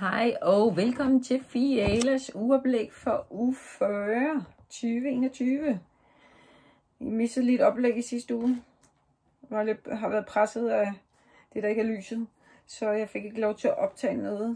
Hej og velkommen til Fialas ugeoplæg for uge 40, 2021. I missede lidt oplæg i sidste uge. Jeg har været presset af det, der ikke er lyset, så jeg fik ikke lov til at optage noget.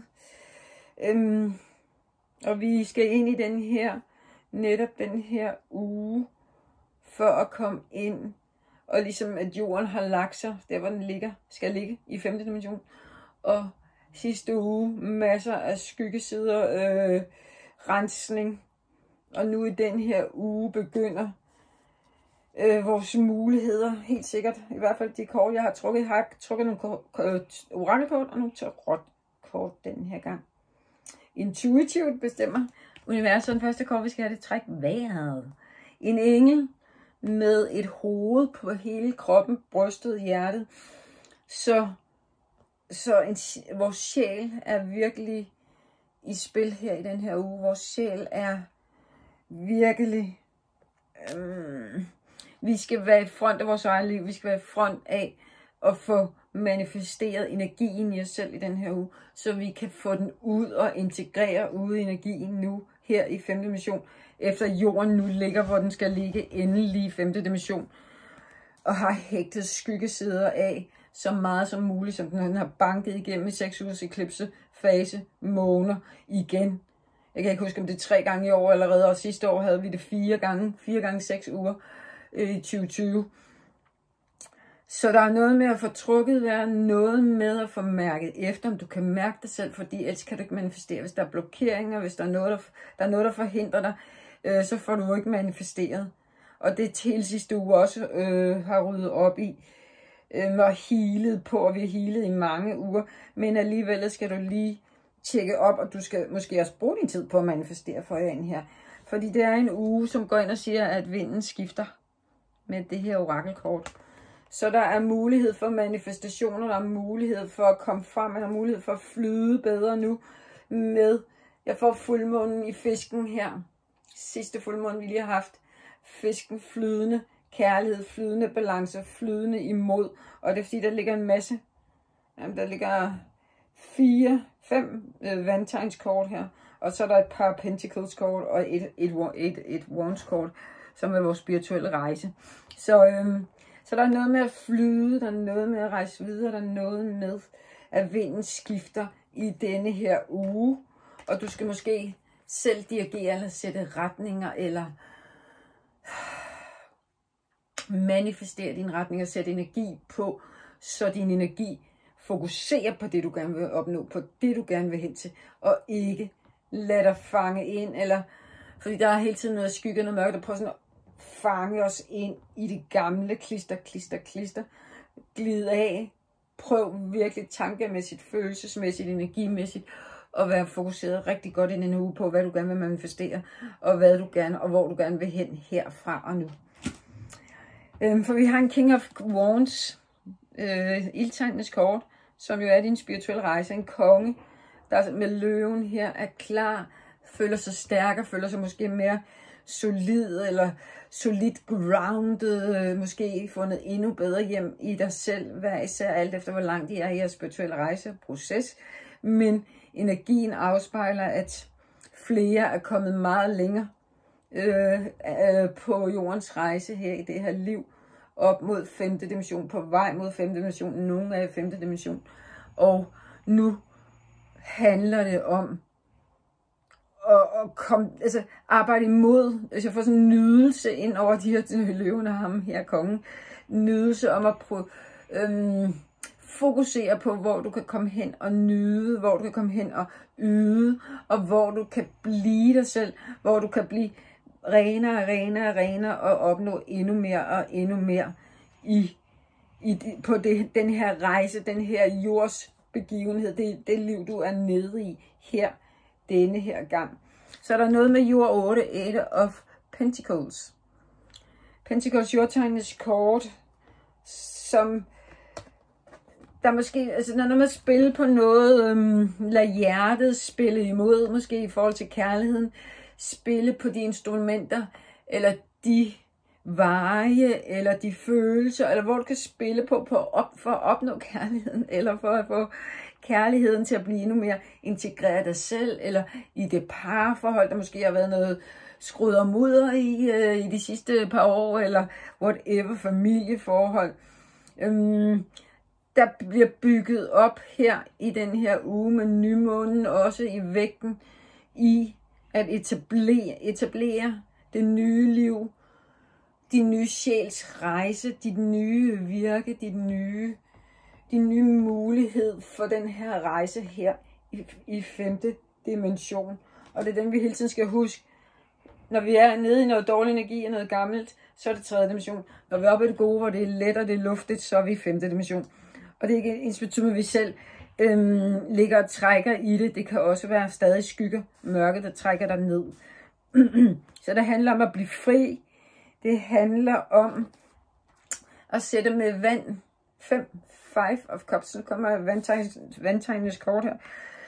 Og vi skal ind i netop den her uge, for at komme ind, og ligesom at jorden har lagt sig, der hvor den skal ligge i 5. dimension. Og sidste uge masser af skyggesider, rensning. Og nu i den her uge begynder vores muligheder, helt sikkert. I hvert fald de kort, jeg har trukket. Jeg har trukket nogle orakelkort og nogle tarotkort den her gang. Intuitivt bestemmer universet den første kort, vi skal have det træk vejret. En engel med et hoved på hele kroppen, brystet, hjertet. Så vores sjæl er virkelig i spil her i den her uge. Vores sjæl er virkelig... vi skal være i front af vores eget liv. Vi skal være i front af at få manifesteret energien i os selv i den her uge, så vi kan få den ud og integrere ude i energien nu her i 5. dimension, efter jorden nu ligger, hvor den skal ligge endelig i 5. dimension, og har hægtet skyggesider af så meget som muligt, som den har banket igennem i 6 ugers eklipse, fase, måneder igen. Jeg kan ikke huske, om det er 3 gange i år allerede, og sidste år havde vi det 4 gange 6 uger i 2020. Så der er noget med at få trukket vejret, noget med at få mærket efter, om du kan mærke dig selv, fordi ellers kan du ikke manifestere. Hvis der er blokeringer, hvis der er noget, der forhindrer dig, så får du ikke manifesteret. Og det til sidste uge også har ryddet op i, og healet på, og vi har healet i mange uger, men alligevel skal du lige tjekke op, og du skal måske også bruge din tid på at manifestere for jer ind her. Fordi det er en uge, som går ind og siger, at vinden skifter med det her orakelkort. Så der er mulighed for manifestationer, der er mulighed for at komme frem, der er mulighed for at flyde bedre nu med, jeg får fuldmånen i fisken her. Sidste fuldmåne, vi lige har haft. Fisken flydende, kærlighed, flydende balance, flydende imod. Og det er fordi, der ligger en masse, der ligger 5 vandtegnskort her. Og så er der et par Pentacles kort og et Wands kort, som er vores spirituelle rejse. Så der er noget med at flyde, der er noget med at rejse videre, der er noget med, at vinden skifter i denne her uge. Og du skal måske selv dirigere eller sætte retninger, eller manifestere din retning og sætte energi på, så din energi fokuserer på det, du gerne vil opnå, på det, du gerne vil hen til, og ikke lade dig fange ind, eller fordi der er hele tiden noget skygge, noget mørke, der prøver sådan at fange os ind i det gamle klister, glide af. Prøv virkelig tankemæssigt, følelsesmæssigt, energimæssigt, at være fokuseret rigtig godt i den uge på, hvad du gerne vil manifestere, og hvad du gerne, og hvor du gerne vil hen herfra og nu. For vi har en King of Wands, ildtegnenes kort, som jo er din spirituelle rejse, en konge, der med løven her er klar, føler sig stærkere, føler sig måske mere solid, eller solidt grounded, måske fundet endnu bedre hjem i dig selv, hver især alt efter, hvor langt I er i jeres spirituelle rejseproces. Men energien afspejler, at flere er kommet meget længere på jordens rejse her i det her liv, op mod 5. dimension, på vej mod 5. dimension, nogle er i 5. dimension, og nu handler det om at arbejde imod, altså få sådan en nydelse ind over de her løven og ham her kongen, nydelse om at fokusere på, hvor du kan komme hen og nyde, hvor du kan komme hen og yde, og hvor du kan blive dig selv, hvor du kan blive renere og opnå endnu mere og endnu mere på den her rejse, den her jordsbegivenhed, det liv, du er nede i her, denne her gang. Så er der noget med jord 8, 8 of Pentacles. Pentacles jordtegnenes kort, som der måske, altså når man spiller på noget, lad hjertet spille imod, måske i forhold til kærligheden, spille på de instrumenter, eller de veje, eller de følelser, eller hvor du kan spille på for at opnå kærligheden, eller for at få kærligheden til at blive endnu mere integreret af dig selv, eller i det parforhold, der måske har været noget skruet og mudder i de sidste par år, eller whatever, familieforhold. Der bliver bygget op her i den her uge med nymånen, også i vægten, i at etablere det nye liv, din nye sjæls rejse, dit nye virke, din nye mulighed for den her rejse her i 5. dimension. Og det er den, vi hele tiden skal huske. Når vi er nede i noget dårlig energi og noget gammelt, så er det 3. dimension. Når vi er oppe i det gode, hvor det er let og det er luftigt, så er vi i 5. dimension. Og det er ikke ensbetydende, at vi selv ligger og trækker i det. Det kan også være stadig skygger, mørke, der trækker dig ned. Så det handler om at blive fri. Det handler om at sætte med vand. 5 of Cups. Så kommer vandtegnenes kort her.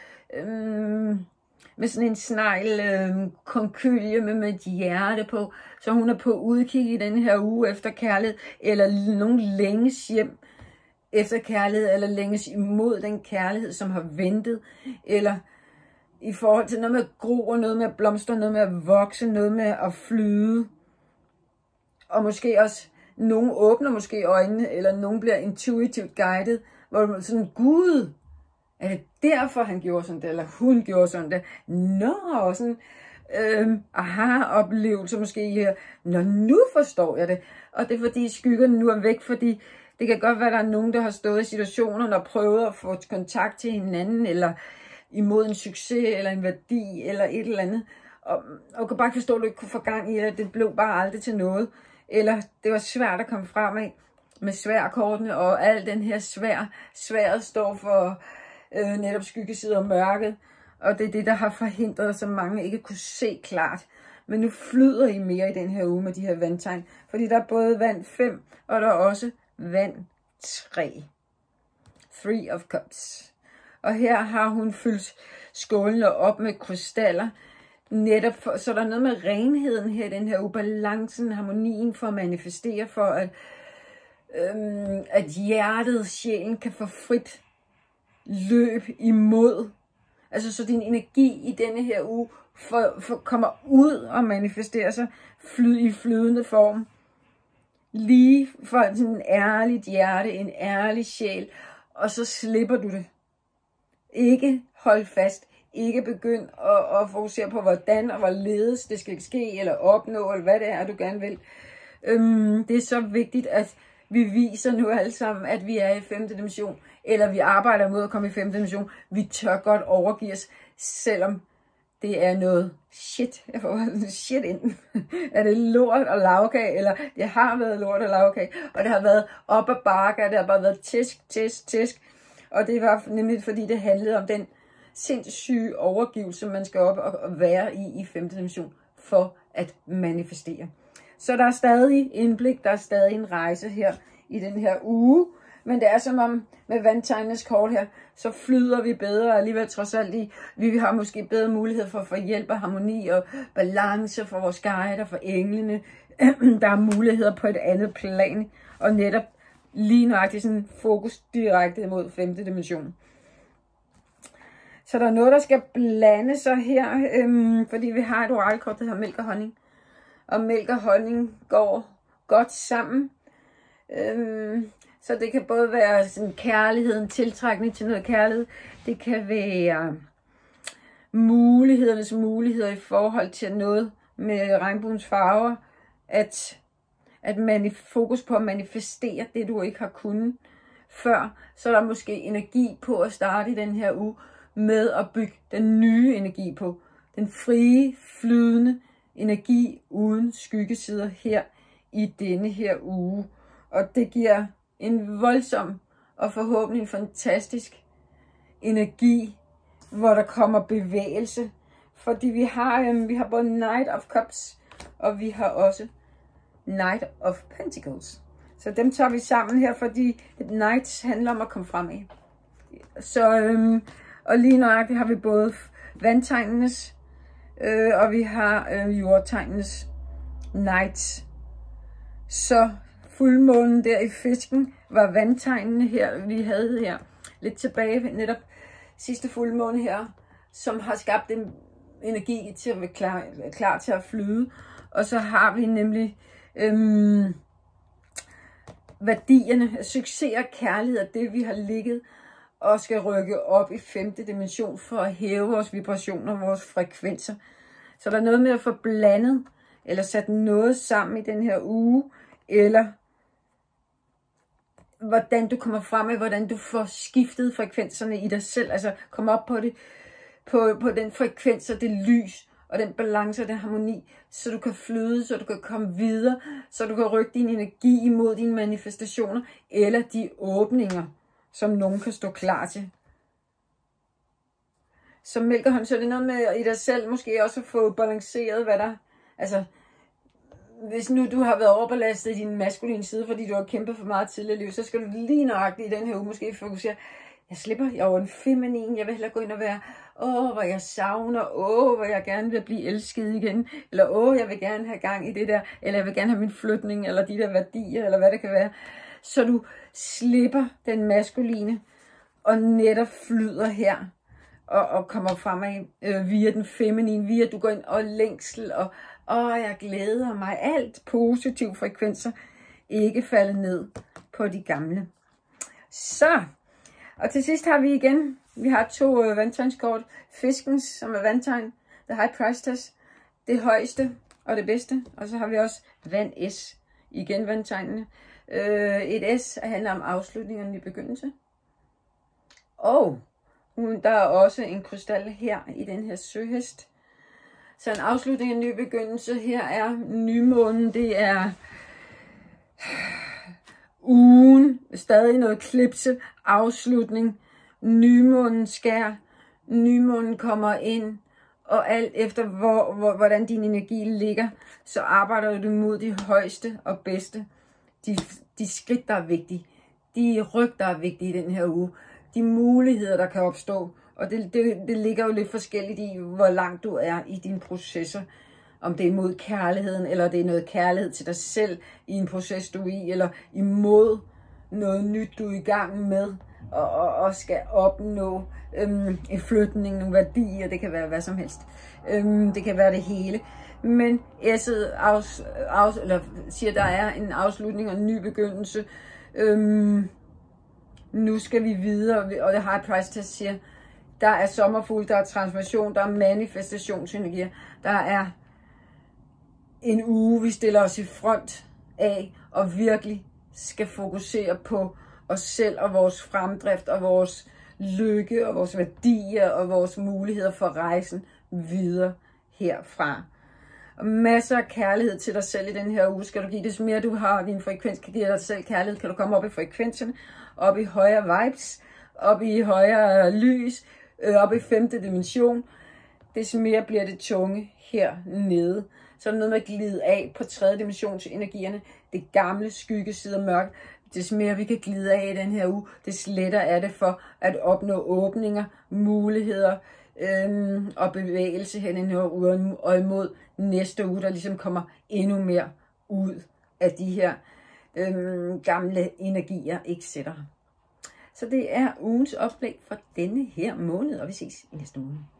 Med sådan en snegl konkylie med et hjerte på. Så hun er på udkig i den her uge efter kærlighed. Eller nogen længes hjem efter kærlighed. Eller længes imod den kærlighed, som har ventet. Eller i forhold til noget med at gro, noget med at blomstre, noget med at vokse, noget med at flyde. Og måske også, nogen åbner måske øjnene, eller nogen bliver intuitivt guidet, hvor man sådan, Gud, er det derfor, han gjorde sådan det, eller hun gjorde sådan det? Nå, sådan aha-oplevelse måske her. Nå, nu forstår jeg det. Og det er fordi skyggerne nu er væk, fordi det kan godt være, at der er nogen, der har stået i situationer og prøvet at få kontakt til hinanden, eller imod en succes, eller en værdi, eller et eller andet. Og kan bare forstå, at du ikke kunne få gang i det. Det blev bare aldrig til noget. Eller det var svært at komme frem af med sværkortene, og al den her sværet står for netop skyggesiden og mørket. Og det er det, der har forhindret, så mange ikke kunne se klart. Men nu flyder I mere i den her uge med de her vandtegn. Fordi der er både vand 5, og der er også vand 3. 3 of Cups. Og her har hun fyldt skålene op med krystaller. Netop for, så der er noget med renheden her i den her ubalancen, harmonien for at manifestere, for at hjertet, sjælen kan få frit løb imod. Altså så din energi i denne her uge kommer ud og manifesterer sig i flydende form. Lige for en ærligt hjerte, en ærlig sjæl, og så slipper du det. Ikke hold fast. Ikke begynd at fokusere på, hvordan og hvorledes det skal ske, eller opnå, eller hvad det er, du gerne vil. Det er så vigtigt, at vi viser nu alle sammen, at vi er i 5. dimension, eller vi arbejder mod at komme i 5. dimension. Vi tør godt overgive os, selvom det er noget shit. Jeg får shit ind. Er det lort og lavkage, eller det har været lort og lavkage, og det har været op ad bakke, og det har bare været tæsk. Og det var nemlig, fordi det handlede om den sindssyge overgivelse, man skal op og være i 5. dimension for at manifestere. Så der er stadig indblik, der er stadig en rejse her i den her uge, men det er som om med vandtegnenes kort her, så flyder vi bedre, og alligevel trods alt vi har måske bedre mulighed for at få hjælp og harmoni og balance for vores guider, for englene. Der er muligheder på et andet plan, og netop lige nøjagtigt sådan fokus direkte mod 5. dimension. Så der er noget, der skal blande sig her, fordi vi har et orakelkort, der hedder mælk og honning. Og mælk og honning går godt sammen. Så det kan både være sådan kærlighed, en tiltrækning til noget kærlighed. Det kan være muligheder i forhold til noget med regnbuens farver. At fokus på at manifestere det, du ikke har kunnet før. Så er der måske energi på at starte i den her uge med at bygge den nye energi på. Den frie, flydende energi uden skyggesider her i denne her uge. Og det giver en voldsom og forhåbentlig en fantastisk energi, hvor der kommer bevægelse. Fordi vi har både Knight of Cups, og vi har også Knight of Pentacles. Så dem tager vi sammen her, fordi Knights handler om at komme fremad. Så og lige nøjagtigt har vi både vandtegnenes, og vi har jordtegnenes Knights. Så fuldmånen der i fisken var vandtegnene her, vi havde her lidt tilbage, netop sidste fuldmåne her, som har skabt en energi til at være klar til at flyde. Og så har vi nemlig værdierne, succes og kærlighed, det vi har ligget og skal rykke op i 5. dimension for at hæve vores vibrationer, vores frekvenser. Så der er noget med at få blandet, eller sat noget sammen i den her uge, eller hvordan du kommer frem med, hvordan du får skiftet frekvenserne i dig selv, altså komme op på det, på den frekvens og det lys, og den balance og den harmoni, så du kan flyde, så du kan komme videre, så du kan rykke din energi imod dine manifestationer, eller de åbninger, som nogen kan stå klar til. Som Mælkehånd, så er det noget med i dig selv, måske også at få balanceret, hvad der, altså, hvis nu du har været overbelastet i din maskuline side, fordi du har kæmpet for meget tidligere liv, så skal du lige nøjagtigt i den her uge måske fokusere, jeg slipper, jeg er jo en feminin, jeg vil hellere gå ind og være, hvor jeg savner, hvor jeg gerne vil blive elsket igen, eller jeg vil gerne have gang i det der, eller jeg vil gerne have min flytning, eller de der værdier, eller hvad det kan være. Så du slipper den maskuline, og netop flyder her, og kommer fremad via den feminine, via du går ind og længsel, og jeg glæder mig, alt positive frekvenser, ikke falde ned på de gamle. Så, og til sidst har vi igen, vi har 2 vandtegnskort, fiskens, som er vandtegn, The High Priestess, det højeste og det bedste, og så har vi også vand S, igen vandtegnene. Et S handler om afslutning og ny begyndelse. Og der er også en krystal her i den her søhest. Så en afslutning og ny begyndelse. Her er nymånen, det er ugen, stadig noget klipse, afslutning, nymånen skær, nymånen kommer ind, og alt efter hvordan din energi ligger, så arbejder du mod de højeste og bedste. De skridt, der er vigtige, de ryg, der er vigtige i den her uge, de muligheder, der kan opstå, og det ligger jo lidt forskelligt i, hvor langt du er i dine processer. Om det er imod kærligheden, eller det er noget kærlighed til dig selv i en proces, du er i, eller imod noget nyt, du er i gang med, og skal opnå en flytning, nogle værdier, det kan være hvad som helst. Det kan være det hele. Men S'et siger, der er en afslutning og en ny begyndelse. Nu skal vi videre, og The High Priestess siger, der er sommerfugl, der er transformation, der er manifestationsenergier, der er en uge, vi stiller os i front af, og virkelig skal fokusere på os selv og vores fremdrift og vores lykke og vores værdier og vores muligheder for rejsen videre herfra. Og masser af kærlighed til dig selv i den her uge. Skal du give det mere, du har din frekvens, kan give dig selv kærlighed, kan du komme op i frekvenserne, op i højere vibes, op i højere lys, op i 5. dimension. Des mere bliver det tunge hernede. Så er der noget med at glide af på 3. dimensions energierne. Det gamle skyggeside og mørke. Des mere vi kan glide af i den her uge, des lettere er det for at opnå åbninger, muligheder og bevægelse hen i den her uge, og imod næste uge, der ligesom kommer endnu mere ud af de her gamle energier, etc. Så det er ugens oplæg for denne her måned, og vi ses i næste måned.